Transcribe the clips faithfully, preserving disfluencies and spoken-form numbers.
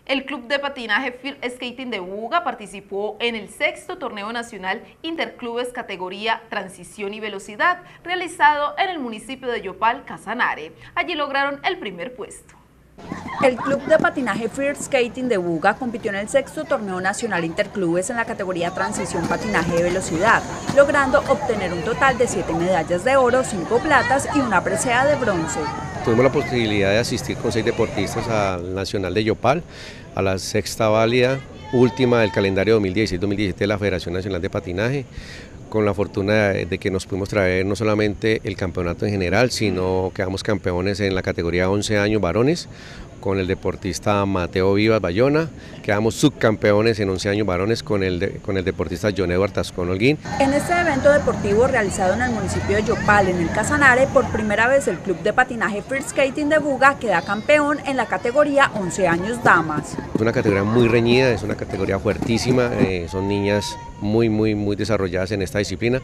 El Club de Patinaje Field Skating de Buga participó en el sexto Torneo Nacional Interclubes categoría Transición y Velocidad, realizado en el municipio de Yopal, Casanare. Allí lograron el primer puesto. El Club de Patinaje Field Skating de Buga compitió en el sexto Torneo Nacional Interclubes en la categoría Transición Patinaje de Velocidad, logrando obtener un total de siete medallas de oro, cinco platas y una presea de bronce. Tuvimos la posibilidad de asistir con seis deportistas al Nacional de Yopal, a la sexta válida, última del calendario dos mil dieciséis dos mil diecisiete de la Federación Nacional de Patinaje, con la fortuna de que nos pudimos traer no solamente el campeonato en general, sino quedamos campeones en la categoría once años varones, con el deportista Mateo Vivas Bayona, quedamos subcampeones en once años varones con el, de, con el deportista John Edward Tascón Holguín. En este evento deportivo realizado en el municipio de Yopal, en el Casanare, por primera vez el Club de Patinaje Field Skating de Buga queda campeón en la categoría once años damas. Es una categoría muy reñida, es una categoría fuertísima, eh, son niñas muy, muy, muy desarrolladas en esta disciplina,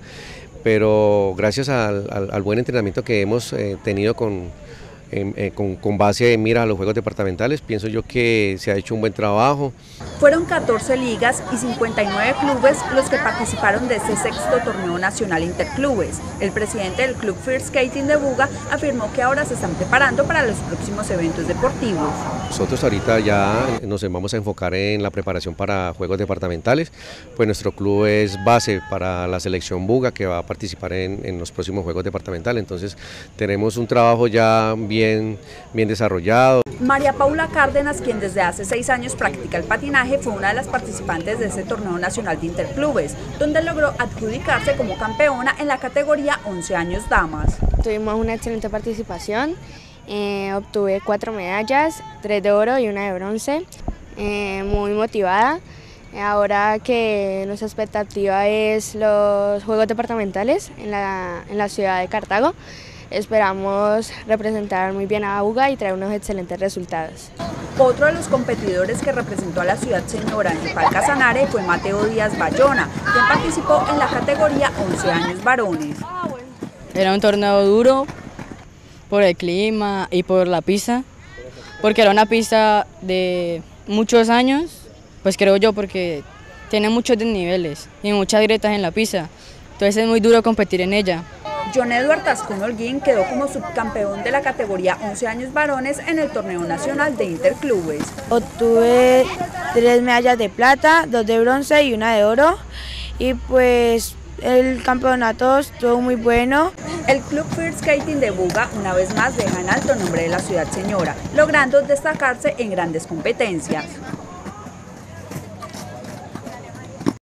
pero gracias al, al, al buen entrenamiento que hemos eh, tenido con Eh, con, con base en mira a los juegos departamentales, pienso yo que se ha hecho un buen trabajo. Fueron catorce ligas y cincuenta y nueve clubes los que participaron de este sexto torneo nacional interclubes. El presidente del Club Field Skating de Buga afirmó que ahora se están preparando para los próximos eventos deportivos. Nosotros ahorita ya nos vamos a enfocar en la preparación para juegos departamentales, pues nuestro club es base para la selección Buga que va a participar en, en los próximos juegos departamentales, entonces tenemos un trabajo ya bien Bien, bien desarrollado. María Paula Cárdenas, quien desde hace seis años practica el patinaje, fue una de las participantes de ese torneo nacional de interclubes, donde logró adjudicarse como campeona en la categoría once años damas. Tuvimos una excelente participación, eh, obtuve cuatro medallas, tres de oro y una de bronce, eh, muy motivada. Ahora que nuestra expectativa es los Juegos Departamentales en la, en la ciudad de Cartago, esperamos representar muy bien a Buga y traer unos excelentes resultados. Otro de los competidores que representó a la ciudad señora en Yopal Casanare fue Mateo Díaz Bayona, quien participó en la categoría once años varones. Era un torneo duro por el clima y por la pista, porque era una pista de muchos años, pues creo yo, porque tiene muchos desniveles y muchas grietas en la pista, entonces es muy duro competir en ella. John Edward Tascón Holguín quedó como subcampeón de la categoría once años varones en el torneo nacional de interclubes. Obtuve tres medallas de plata, dos de bronce y una de oro, y pues el campeonato estuvo muy bueno. El Club Field Skating de Buga una vez más deja en alto el nombre de la ciudad señora, logrando destacarse en grandes competencias.